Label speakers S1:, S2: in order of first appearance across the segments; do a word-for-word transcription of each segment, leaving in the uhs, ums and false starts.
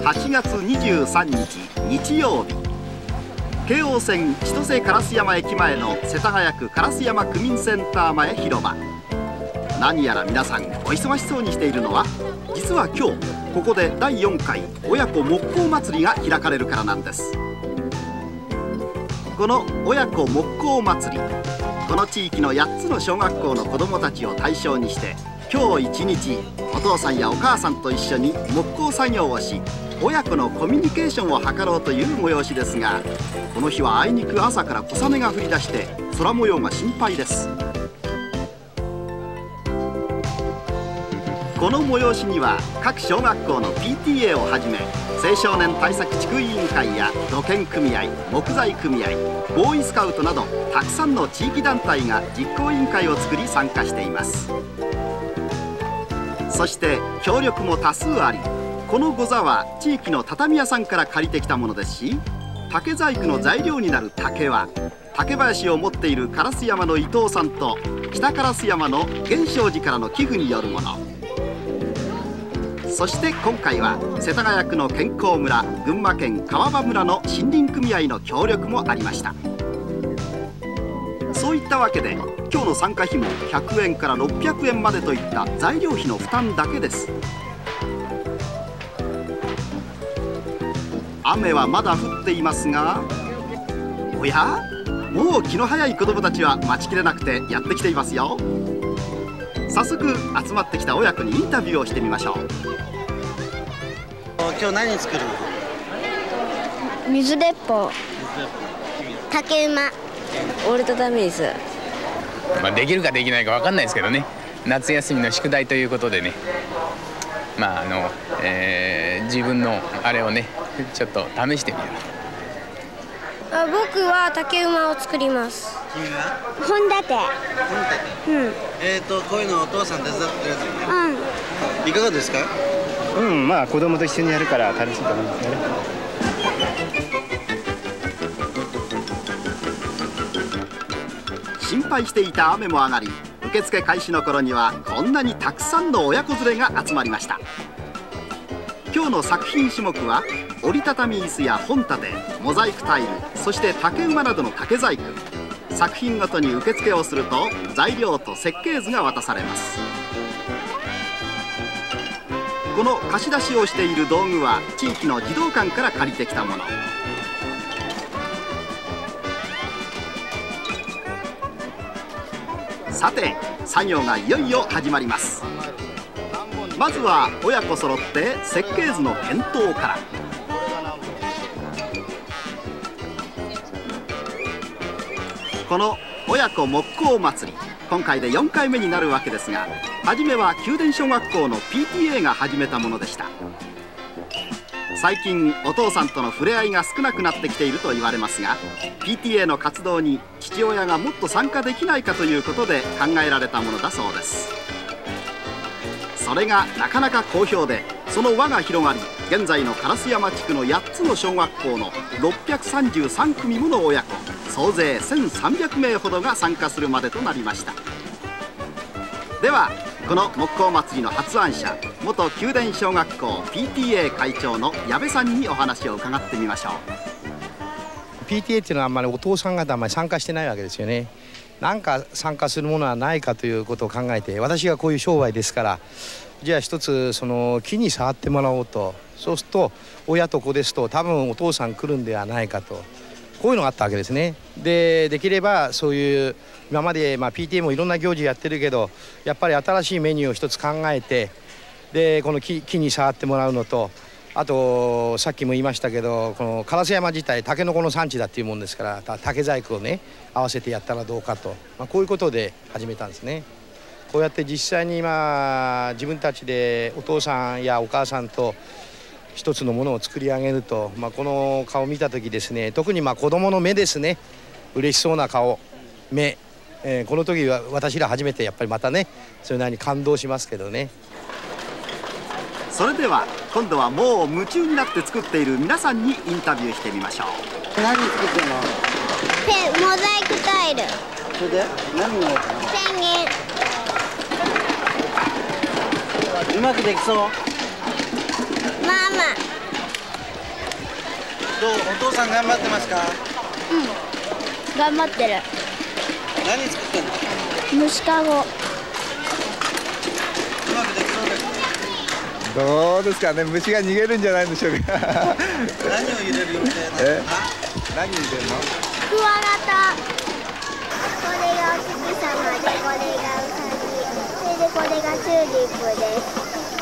S1: はちがつにじゅうさんにち日曜日、京王線千歳烏山駅前の世田谷区烏山区民センター前広場。何やら皆さんお忙しそうにしているのは、実は今日ここでだいよんかい親子木工祭りが開かれるからなんです。この親子木工祭り、この地域のやっつの小学校の子どもたちを対象にして、今日一日お父さんやお母さんと一緒に木工作業をし、親子のコミュニケーションを図ろうという催しですが、この日はあいにく朝から小雨が降り出して空模様が心配です。この催しには各小学校の ピーティーエー をはじめ、青少年対策地区委員会や土建組合、木材組合、ボーイスカウトなどたくさんの地域団体が実行委員会を作り参加しています。そして協力も多数あり、このご座は地域の畳屋さんから借りてきたものですし、竹細工の材料になる竹は竹林を持っている烏山の伊藤さんと北烏山の源証寺からの寄付によるもの。そして今回は世田谷区の健康村、群馬県川場村の森林組合の協力もありました。そういったわけで今日の参加費もひゃくえんからろっぴゃくえんまでといった材料費の負担だけです。雨はまだ降っていますが、おや、もう気の早い子どもたちは待ちきれなくてやってきていますよ。早速集まってきた親子にインタビューをしてみましょう。
S2: 今日何作るの？
S3: 水鉄砲、竹馬、
S4: 折りたたみ椅子。
S5: まあできるかできないか分かんないですけどね、夏休みの宿題ということでね、まああの、えー、自分のあれをねちょっと試してみよう。
S3: あ、僕は竹馬を作ります。
S2: 君は？
S3: 本立て。
S2: 本立て。
S3: うん。
S2: えっとこういうのお父さん手伝ってくれるのね。
S3: うん。
S2: いかがですか？
S6: うん、まあ子供と一緒にやるから楽しいと思いますね。
S1: 心配していた雨も上がり、受付開始の頃にはこんなにたくさんの親子連れが集まりました。今日の作品種目は折りたたみ椅子や本立て、モザイクタイル、そして竹馬などの竹細工。作品ごとに受付をすると材料と設計図が渡されます。この貸し出しをしている道具は地域の児童館から借りてきたもの。さて作業がいよいよ始まります。まずは親子揃って設計図の検討から。この親子木工祭り、今回でよんかいめになるわけですが、初めは宮殿小学校の ピーティーエー が始めたものでした。最近お父さんとの触れ合いが少なくなってきていると言われますが、 ピーティーエー の活動に父親がもっと参加できないかということで考えられたものだそうです。それがなかなか好評で、その輪が広がり、現在の烏山地区のやっつの小学校のろっぴゃくさんじゅうさんくみもの親子、総勢せんさんびゃくめいほどが参加するまでとなりました。ではこの木工祭りの発案者、元宮殿小学校 ピーティーエー 会長の矢部さんにお話を伺ってみましょう。
S7: ピーティーエー っていうのはあんまりお父さん方あんまり参加してないわけですよね。なんか参加するものはないかということを考えて、私がこういう商売ですから、じゃあ一つその木に触ってもらおうと。そうすると親と子ですと多分お父さん来るんではないかと、こういうのがあったわけですね。でできればそういう今まで、まあ、ピーティーエー もいろんな行事やってるけど、やっぱり新しいメニューを一つ考えて、でこの 木, 木に触ってもらうのと、あとさっきも言いましたけど、この烏山自体タケノコの産地だっていうもんですから、竹細工をね合わせてやったらどうかと、まあ、こういうことで始めたんですね。こうやって実際に今自分たちでお父さんやお母さんと一つのものを作り上げると、まあ、この顔を見た時ですね、特にまあ子どもの目ですね、嬉しそうな顔、目、えー、この時は私ら初めてやっぱりまたねそれなりに感動しますけどね。
S1: それでは今度はもう夢中になって作っている皆さんにインタビューしてみましょう。
S2: 何作ってんの？
S3: ペモザイクタイル。
S2: それで何の？
S3: ペンギン。
S2: うまくできそう？
S3: ママ。
S2: どう、お父さん頑張ってますか？
S3: うん頑張ってる。
S2: 何作ってんの？
S3: 虫かご。
S2: うまくできそうですか？
S8: どうですかね、虫が逃げるんじゃないでしょうか。
S2: 何を入れる予定なの？
S8: え何入れるの？
S3: クワガタ。これがお月様で、これがウサギ。それでこれがチューリップです。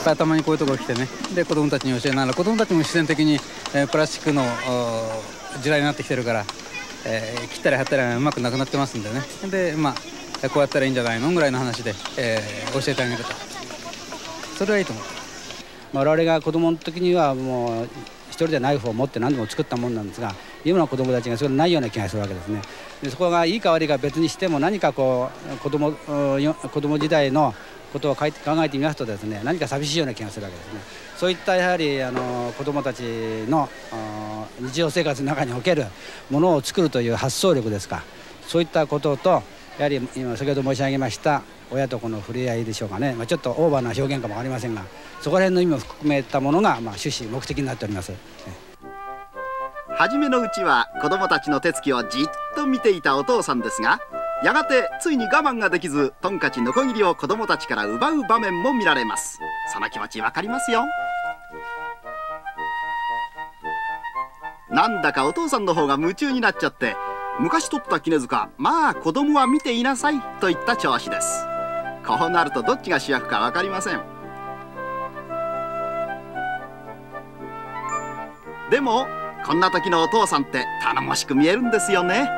S9: たまにこういうところ来てね、で子供たちに教えながら、子供たちも自然的に、えー、プラスチックの時代になってきてるから、えー、切ったり貼ったりうまくなくなってますんでね。でまあこうやったらいいんじゃないのぐらいの話で、えー、教えてあげると、それはいいと思う。我々が子供の時にはもう一人でナイフを持って何でも作ったもんなんですが、今の子供たちがそれないような気がするわけですね。でそこがいいか悪いか別にしても、何かこう子供子供時代のことを考えてみますとですね、何か寂しいような気がするわけですね。そういったやはりあの子どもたちの日常生活の中におけるものを作るという発想力ですか、そういったことと、やはり今先ほど申し上げました親と子の触れ合いでしょうかね、まあ、ちょっとオーバーな表現かもありませんが、そこら辺の意味を含めたものが、まあ、趣旨目的になっております。
S1: 初めのうちは子供たちの手つきをじっと見ていたお父さんですが、やがてついに我慢ができず、トンカチノコギリを子供たちから奪う場面も見られます。その気持ちわかりますよ。なんだかお父さんの方が夢中になっちゃって、昔取った杵塚、まあ子供は見ていなさいといった調子です。こうなるとどっちが主役かわかりません。でもこんな時のお父さんって頼もしく見えるんですよね。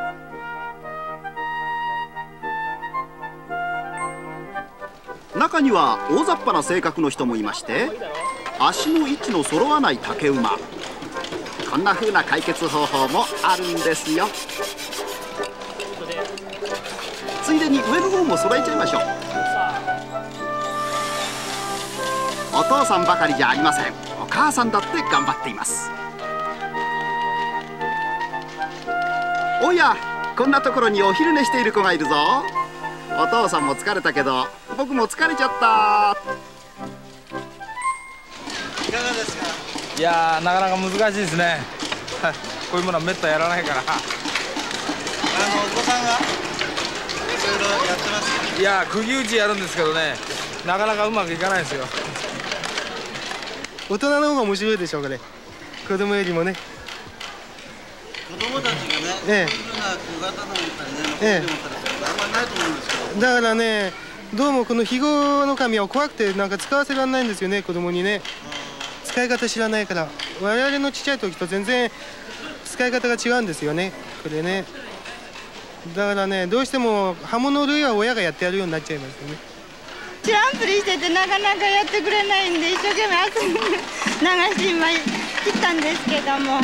S1: 中には大雑把な性格の人もいまして、足の位置の揃わない竹馬、こんな風な解決方法もあるんですよ。ついでに上の方も揃えちゃいましょう。お父さんばかりじゃありません。お母さんだって頑張っています。おや、こんなところにお昼寝している子がいるぞ。お父さんも疲れたけど僕も疲れちゃった。
S2: いかがですか？
S10: いやー、なかなか難しいですね。こういうものはめったやらないから。あの
S2: お子さんがいろいろやってますか？
S10: いやー、釘打ちやるんですけどね、なかなかうまくいかないですよ。
S6: 大人の方が面白いでしょうかね、子供よりもね。
S2: 子供たちがね、
S6: ええ、
S2: こういうふうな小型の持ったりね、ノコギリ持ったりすることあんまりないと思うんですけど。
S6: だからね、どうもこの肥後の神は怖くてなんか使わせられないんですよね、子供にね。使い方知らないから。我々のちっちゃい時と全然使い方が違うんですよね、これね。だからね、どうしても刃物類は親がやってやるようになっちゃいますよね。
S11: 知らんぷりしててなかなかやってくれないんで、一生懸命遊んで流し今切ったんですけども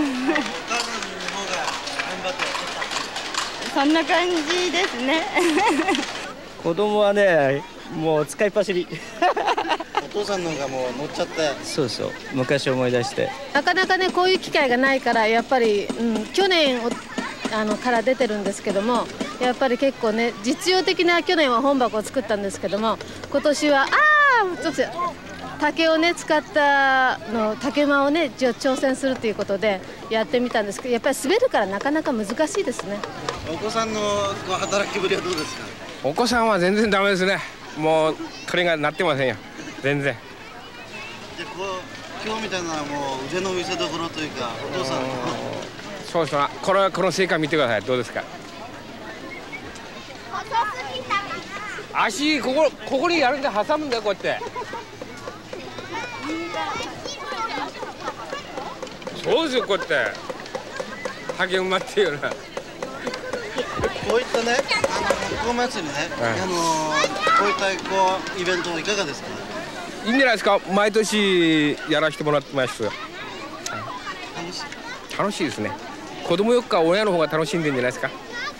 S11: そんな感じですね
S12: 子供はね、もう使いっ走り
S2: お父さんの方がもう乗っちゃって。
S12: そうそう、昔思い出して。
S13: なかなかね、こういう機会がないから、やっぱり、うん、去年あのから出てるんですけども、やっぱり結構ね、実用的な、去年は本箱を作ったんですけども、今年はああちょっと竹をね使ったの竹馬をね挑戦するということでやってみたんですけど、やっぱり滑るからなかなか難しいですね。
S2: お子さんのこう働きぶりはどうですか？
S10: お子さんは全然ダメですね。もうこれがなってませんよ、全然。
S2: でこう今日みたいなのはもう腕の見せ所というか、お父さんの
S10: そうそう、このこの成果見てください。どうですか？足ここここにやるんで挟むんだよ、こうやって。そうですよ、こうやって竹馬っていうのは。
S2: こういったね、あの木工祭りね、はい、あのこういったこうイベントいかがですか？
S10: いいんじゃないですか。毎年やらせてもらってますよ。
S2: 楽しい。
S10: 楽しいですね。子供よっか親の方が楽しんでんじゃないですか。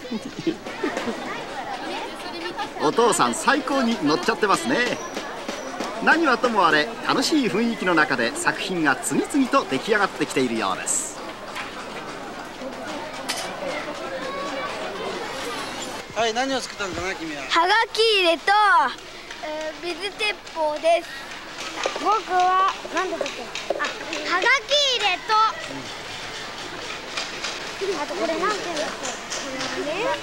S1: お父さん最高に乗っちゃってますね。何はともあれ楽しい雰囲気の中で作品が次々と出来上がってきているようです。
S2: はい、何を作ったのかな、君は？
S3: はがき入れと、えー、水鉄砲です。僕は何だったっけ？あ、はがき入れと、 あとこれなんていうんだっけ、これはね、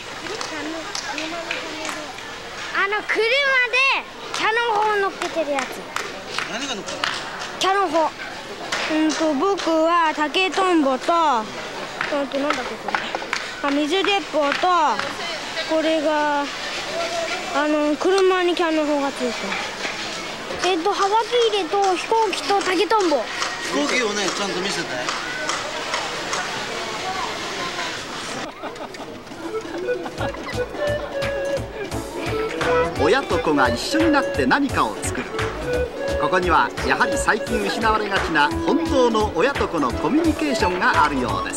S3: あの車でキャノン砲乗っけてるやつ。
S2: 何が乗っかる？
S3: キャノン砲。うんと僕は竹とんぼと、うんとなんだっけこれ。あ、水鉄砲と、これがあの車にキャノン砲がついてる。えっとはがき入れと飛行機と竹とんぼ。
S2: 飛行機をねちゃんと見せて。
S1: 親と子が一緒になって何かを作る。ここにはやはり最近失われがちな本当の親と子のコミュニケーションがあるようです。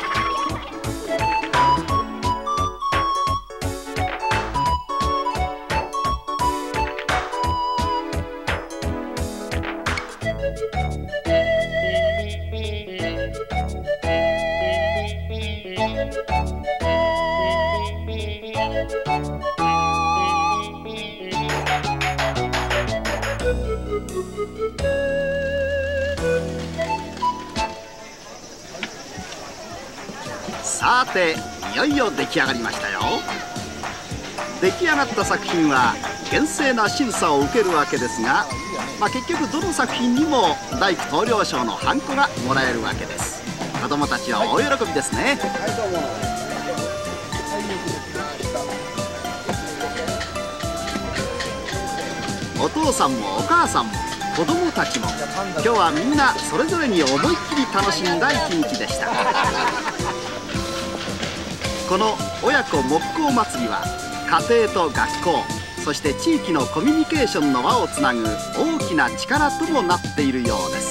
S1: さて、いよいよ出来上がりましたよ。出来上がった作品は厳正な審査を受けるわけですが、まあ、結局どの作品にも大工棟梁賞のハンコがもらえるわけです。子どもたちは大喜びですね。お父さんもお母さんも子どもたちも今日はみんなそれぞれに思いっきり楽しんだ一日でした。この親子木工祭りは家庭と学校、そして地域のコミュニケーションの輪をつなぐ大きな力ともなっているようです。